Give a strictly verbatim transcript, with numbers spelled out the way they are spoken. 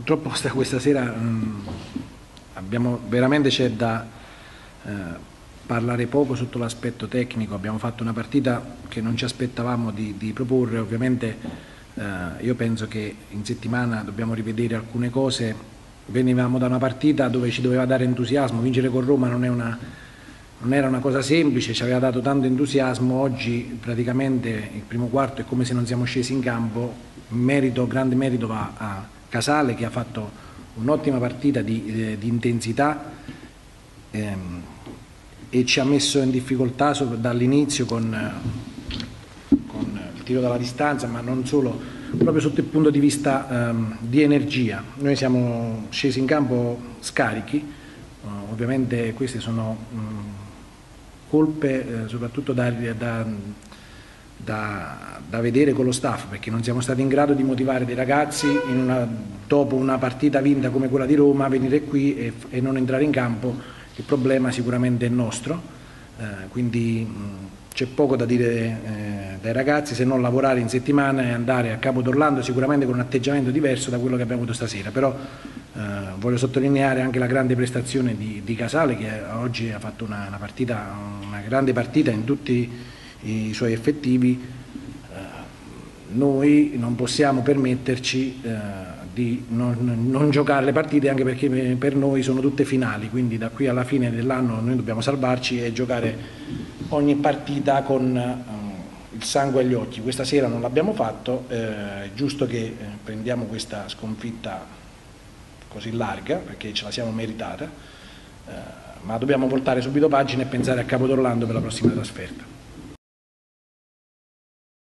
purtroppo questa sera mh, abbiamo, veramente c'è da eh, parlare poco sotto l'aspetto tecnico. Abbiamo fatto una partita che non ci aspettavamo di, di proporre. Ovviamente eh, io penso che in settimana dobbiamo rivedere alcune cose. Venivamo da una partita dove ci doveva dare entusiasmo, vincere con Roma non è una... non era una cosa semplice, ci aveva dato tanto entusiasmo. Oggi praticamente il primo quarto è come se non siamo scesi in campo. Merito, grande merito va a Casale, che ha fatto un'ottima partita di, eh, di intensità ehm, e ci ha messo in difficoltà dall'inizio con, eh, con il tiro dalla distanza, ma non solo, proprio sotto il punto di vista ehm, di energia. Noi siamo scesi in campo scarichi, eh, ovviamente queste sono mh, colpe eh, soprattutto da, da, da, da vedere con lo staff, perché non siamo stati in grado di motivare dei ragazzi in una, dopo una partita vinta come quella di Roma, venire qui e, e non entrare in campo. Il problema sicuramente è nostro, eh, quindi c'è poco da dire eh, dai ragazzi, se non lavorare in settimana e andare a Capo d'Orlando sicuramente con un atteggiamento diverso da quello che abbiamo avuto stasera. Però eh, voglio sottolineare anche la grande prestazione di, di Casale, che oggi ha fatto una, una, partita, una grande partita in tutti i suoi effettivi. Eh, noi non possiamo permetterci eh, di non, non giocare le partite, anche perché per noi sono tutte finali, quindi da qui alla fine dell'anno noi dobbiamo salvarci e giocare ogni partita con uh, il sangue agli occhi. Questa sera non l'abbiamo fatto, eh, è giusto che eh, prendiamo questa sconfitta così larga, perché ce la siamo meritata, eh, ma dobbiamo voltare subito pagina e pensare a Capo d'Orlando per la prossima trasferta.